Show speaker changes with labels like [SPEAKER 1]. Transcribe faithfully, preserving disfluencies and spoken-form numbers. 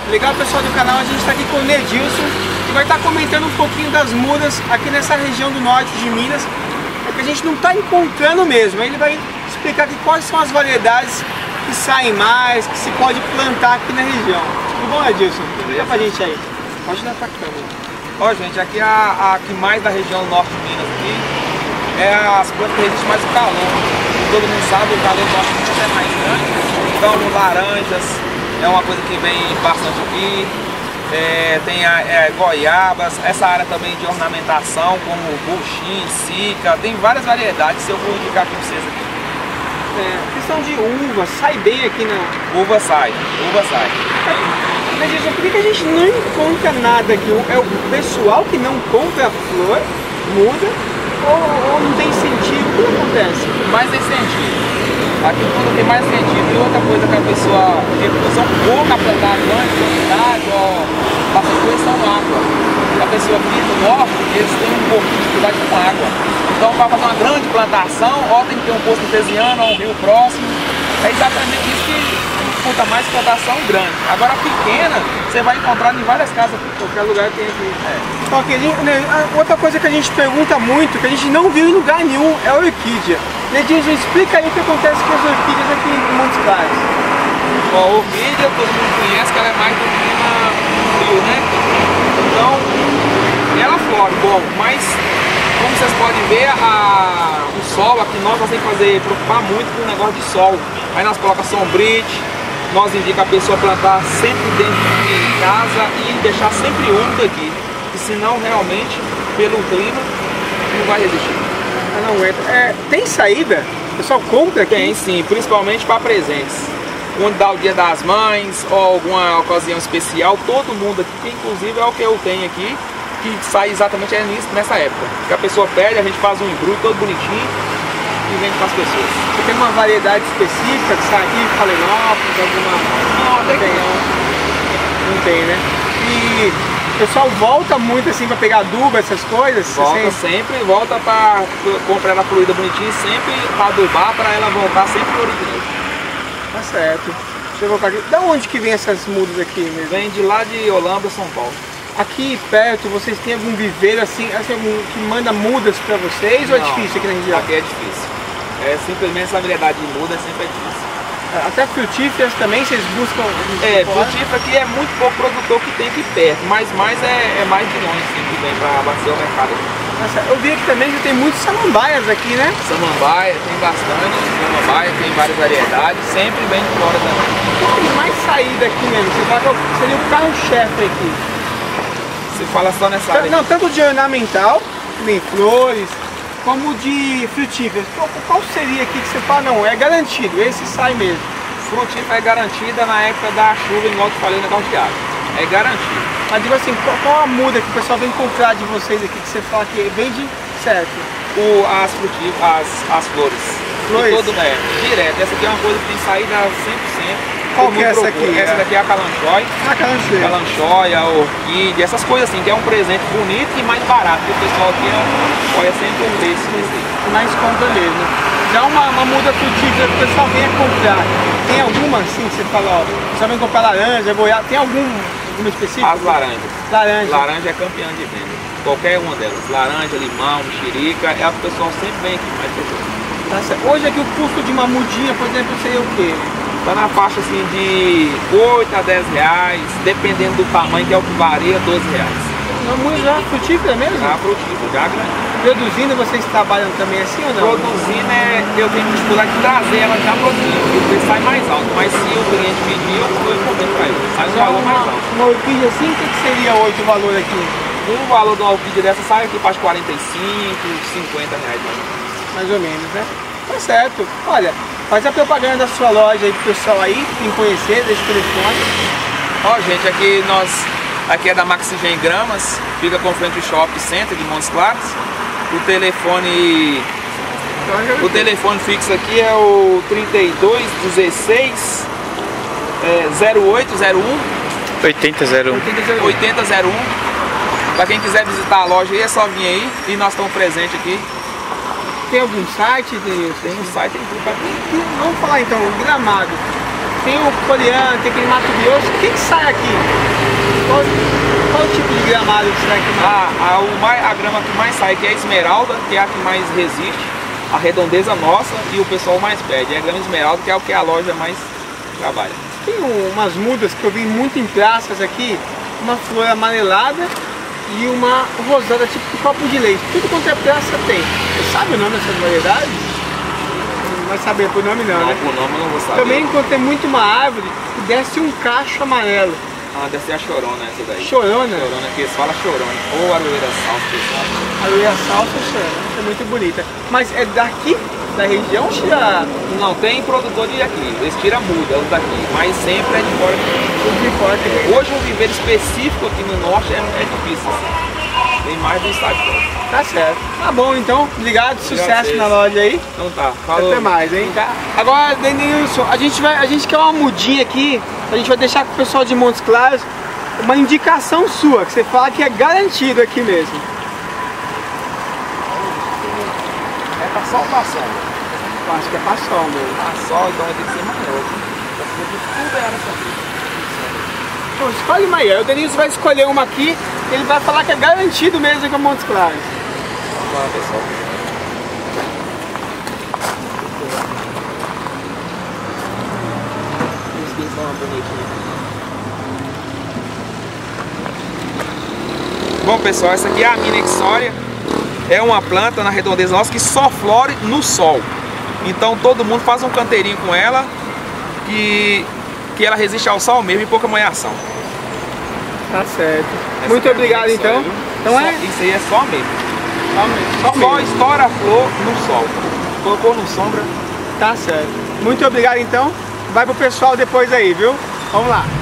[SPEAKER 1] Legal, pessoal do canal, a gente está aqui com o Nedilson e vai estar comentando um pouquinho das mudas aqui nessa região do norte de Minas, é que a gente não está encontrando mesmo. Ele vai explicar aqui quais são as variedades que saem mais, que se pode plantar aqui na região. Tudo bom, Nedilson? Explica pra gente aí. Pode dar pra câmera.
[SPEAKER 2] Ó, gente, aqui a, a que mais da região norte de Minas aqui é as plantas que resistem mais ao calor. Todo mundo sabe, o calor norte de Minas é mais grande. Então, laranjas é uma coisa que vem bastante aqui. É, tem a, é, goiabas, essa área também de ornamentação, como buchim, sica, tem várias variedades. Eu vou indicar aqui pra vocês aqui.
[SPEAKER 1] É, questão de uva, sai bem aqui na...
[SPEAKER 2] Uva sai, uva sai.
[SPEAKER 1] Mas isso, por que a gente não encontra nada aqui? É o pessoal que não compra a flor, muda, ou, ou não tem incentivo? O que acontece?
[SPEAKER 2] Mais incentivo. Aqui tudo tem mais incentivo. E outra coisa que a pessoa recursa um pouco a plantar grande quantidade, ou bastante coisa, são água. A pessoa aqui no norte, eles têm um pouco de dificuldade com água. Então, para fazer uma grande plantação, ó, tem que ter um poço artesiano ou um rio próximo. É exatamente isso que dificulta mais plantação grande. Agora, pequena, você vai encontrar em várias casas.
[SPEAKER 1] Qualquer lugar tem aqui. É. Ok, né, outra coisa que a gente pergunta muito, que a gente não viu em lugar nenhum, é a orquídea. Nedinho, explica aí o que acontece com as orquídeas aqui em Montes Claros.
[SPEAKER 2] Ó, a orquídea, todo mundo conhece que ela é mais do clima frio, né? Então, ela flore, bom, mas como vocês podem ver, a, o sol aqui, nós temos que fazer, preocupar muito com o negócio de sol. Aí nós colocamos sombrite, nós indicamos a pessoa plantar sempre dentro de casa e deixar sempre úmido aqui. Porque senão, realmente, pelo clima, não vai resistir.
[SPEAKER 1] Ah, não aguenta. É, tem saída? O pessoal compra aqui?
[SPEAKER 2] Tem sim, principalmente para presentes. Quando dá o dia das mães ou alguma ocasião especial, todo mundo aqui, que inclusive é o que eu tenho aqui, que sai exatamente é nisso, nessa época. Que a pessoa pede, a gente faz um embrulho todo bonitinho e vende para as pessoas.
[SPEAKER 1] Você tem uma variedade específica de sair, Phalaenopsis, alguma...
[SPEAKER 2] Não, até
[SPEAKER 1] tem,
[SPEAKER 2] que não.
[SPEAKER 1] Não tem, né? E o pessoal volta muito assim para pegar adubo, essas coisas?
[SPEAKER 2] Volta sempre, volta para comprar ela fluida bonitinha, sempre para adubar, para ela voltar sempre pro original.
[SPEAKER 1] Tá certo. Deixa eu voltar aqui. Da onde que vem essas mudas aqui mesmo?
[SPEAKER 2] Vem de lá de Olambra, São Paulo.
[SPEAKER 1] Aqui perto, vocês têm algum viveiro assim, assim algum que manda mudas para vocês?
[SPEAKER 2] Não,
[SPEAKER 1] ou é difícil aqui na região?
[SPEAKER 2] Aqui é difícil. É simplesmente essa variedade de muda sempre é difícil.
[SPEAKER 1] Até frutíferas também, vocês buscam?
[SPEAKER 2] É, frutífera aqui é muito pouco produtor que tem aqui perto, mas mais é, é mais de longe assim, que vem para abastecer o mercado.
[SPEAKER 1] Nossa, eu vi aqui também que tem muitos samambaias aqui, né?
[SPEAKER 2] Samambaia, tem bastante, samambaia, tem várias variedades, sempre vem de fora também.
[SPEAKER 1] O que tem mais saída aqui mesmo? Você fala que seria o carro-chefe aqui.
[SPEAKER 2] Você fala só nessa área?
[SPEAKER 1] Não, tanto de ornamental, que vem flores, como de frutíferas. Qual, qual seria aqui que você fala, não, é garantido, esse sai mesmo?
[SPEAKER 2] Frutífera é garantida na época da chuva, igual eu te falei, o negócio de água. É garantido.
[SPEAKER 1] Mas digo assim, qual, qual a muda que o pessoal vem comprar de vocês aqui, que você fala que vende certo?
[SPEAKER 2] O, as frutíferas, as, as flores.
[SPEAKER 1] Flores?
[SPEAKER 2] Todo, é, direto. Essa aqui é uma coisa que tem saída cem por cento.
[SPEAKER 1] Qual que é essa aqui?
[SPEAKER 2] Essa daqui é a calanchóia.
[SPEAKER 1] Ah, calanchóia.
[SPEAKER 2] Calanchóia, a orquídea, essas coisas assim, que é um presente bonito e mais barato. Porque o pessoal aqui olha sempre o preço desse.
[SPEAKER 1] Mais compra mesmo. Já uma, uma muda frutífera que o pessoal vem a comprar. Tem alguma assim que você fala, ó, o pessoal vem comprar laranja, goiaba, tem algum, alguma específica?
[SPEAKER 2] As laranjas.
[SPEAKER 1] Laranja.
[SPEAKER 2] Laranja é campeã de venda. Qualquer uma delas. Laranja, limão, mexerica, é a que o pessoal sempre vem aqui mais pessoas.
[SPEAKER 1] Tá certo. Hoje aqui o custo de uma mudinha, por exemplo, seria o quê?
[SPEAKER 2] Tá na faixa assim de oito a dez reais, dependendo do tamanho, que é o que varia, doze reais.
[SPEAKER 1] Uma muda já frutífera mesmo?
[SPEAKER 2] Já frutífera, já grande.
[SPEAKER 1] Produzindo, vocês trabalham também assim ou não?
[SPEAKER 2] Produzindo, é, eu tenho que dificuldade de trazer ela já produzida, porque o preço sai mais alto. Mas se o cliente pedir, eu estou importando para ele. Sai um
[SPEAKER 1] já
[SPEAKER 2] valor
[SPEAKER 1] uma,
[SPEAKER 2] mais alto.
[SPEAKER 1] Uma orquídea assim, o que, que seria hoje o valor aqui?
[SPEAKER 2] O valor de uma orquídea dessa sai aqui para quarenta e cinco, cinquenta reais mais ou menos.
[SPEAKER 1] Mais ou menos, né? Tá certo. Olha, faz a propaganda da sua loja aí pro pessoal aí, quem conhecer, deixa o telefone.
[SPEAKER 2] Ó, gente, aqui nós, aqui é da Maxigen Gramas, fica com frente ao Shopping Center de Montes Claros. O telefone, o telefone fixo aqui é o trinta e dois, dezesseis, é, zero oito zero um.
[SPEAKER 3] oitenta zero um.
[SPEAKER 2] oitenta zero um. Para quem quiser visitar a loja aí, é só vir aí e nós estamos presentes aqui.
[SPEAKER 1] Tem algum site? Tem,
[SPEAKER 2] Tem um site, tem tudo pra...
[SPEAKER 1] Vamos falar então, o Gramado. tem o coreano, tem aquele Mato Grosso. O que que sai aqui? Qual, qual o tipo de gramado que sai aqui?
[SPEAKER 2] Ah, a, o mais, a grama que mais sai aqui é a esmeralda, que é a que mais resiste, a redondeza nossa, e o pessoal mais pede. É a grama esmeralda, que é o que a loja mais trabalha.
[SPEAKER 1] Tem umas mudas que eu vi muito em praças aqui, uma flor amarelada e uma rosada tipo de copo de leite. Tudo quanto é praça tem. Você sabe o nome dessas variedades? Não vai saber por nome não,
[SPEAKER 2] Não,
[SPEAKER 1] né?
[SPEAKER 2] por nome eu não vou saber.
[SPEAKER 1] Também encontrei muito uma árvore que desce um cacho amarelo.
[SPEAKER 2] Ah, deve ser a chorona essa daí.
[SPEAKER 1] Chorona?
[SPEAKER 2] Chorona, que eles falam chorona. Ou aroeira salsa, pessoal.
[SPEAKER 1] A aroeira salsa é chorona, é muito bonita. Mas é daqui, da região, ou tira
[SPEAKER 2] Não, tem produtor de aqui. Eles tiram muda, os daqui. Mas sempre é de fora.
[SPEAKER 1] tudo de fora que vem?
[SPEAKER 2] Hoje um viveiro específico aqui no norte é, é difícil. Assim. Tem mais do estado todo.
[SPEAKER 1] Tá certo. Tá bom, então. Obrigado, sucesso na loja aí.
[SPEAKER 2] Então tá, falou.
[SPEAKER 1] Até mais, hein? Agora, Denilson, a gente, vai, a gente quer uma mudinha aqui, a gente vai deixar com o pessoal de Montes Claros uma indicação sua, que você fala que é garantido aqui mesmo.
[SPEAKER 2] É pra sol ou pra sombra?
[SPEAKER 1] Eu acho que é pra sombra.
[SPEAKER 2] Pra sol, então vai ter que ser maior. Tudo é nessa vida.
[SPEAKER 1] Então, escolhe uma aí. O Denilson vai escolher uma aqui, ele vai falar que é garantido mesmo aqui em Montes Claros.
[SPEAKER 2] Vamos lá, pessoal. Bom, pessoal, essa aqui é a Mina Exória. É uma planta na redondeza nossa que só flore no sol. Então todo mundo faz um canteirinho com ela, que, que ela resiste ao sol mesmo e pouca manhação.
[SPEAKER 1] Tá certo.
[SPEAKER 2] Essa
[SPEAKER 1] Muito
[SPEAKER 2] é a
[SPEAKER 1] obrigado,
[SPEAKER 2] Mina
[SPEAKER 1] então.
[SPEAKER 2] Exória, viu?
[SPEAKER 1] Então
[SPEAKER 2] Só-
[SPEAKER 1] é
[SPEAKER 2] Isso aí é só mesmo.
[SPEAKER 1] só, mesmo, só
[SPEAKER 2] Só
[SPEAKER 1] mesmo.
[SPEAKER 2] estoura a flor no sol. Colocou no sombra.
[SPEAKER 1] Tá certo. Muito obrigado, então. Vai pro pessoal depois aí, viu? Vamos lá.